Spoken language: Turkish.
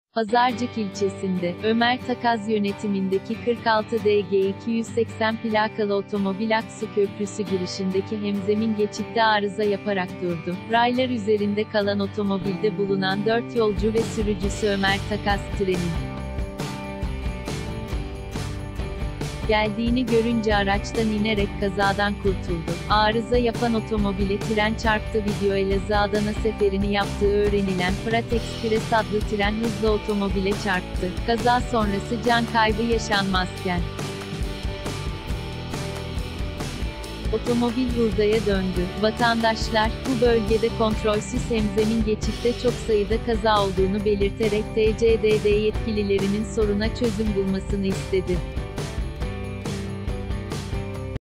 Pazarcık ilçesinde, Ömer Takaz yönetimindeki 46DG 280 plakalı otomobil Aksu Köprüsü girişindeki hemzemin geçitte arıza yaparak durdu. Raylar üzerinde kalan otomobilde bulunan 4 yolcu ve sürücüsü Ömer Takaz, trenin geldiğini görünce araçtan inerek kazadan kurtuldu. Arıza yapan otomobile tren çarptı. Video Elazığ-Adana seferini yaptığı öğrenilen Fırat Ekspres adlı tren hızlı otomobile çarptı. Kaza sonrası can kaybı yaşanmazken otomobil hurdaya döndü. Vatandaşlar, bu bölgede kontrolsüz hemzemin geçitte çok sayıda kaza olduğunu belirterek TCDD yetkililerinin soruna çözüm bulmasını istedi.